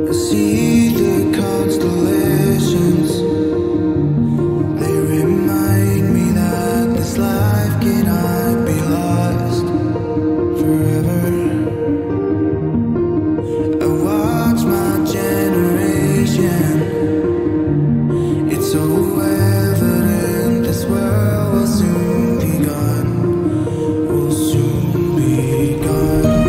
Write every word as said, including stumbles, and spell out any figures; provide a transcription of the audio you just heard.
I see the constellations. They remind me that this life cannot be lost forever. I watch my generation. It's so evident this world will soon be gone. Will soon be gone.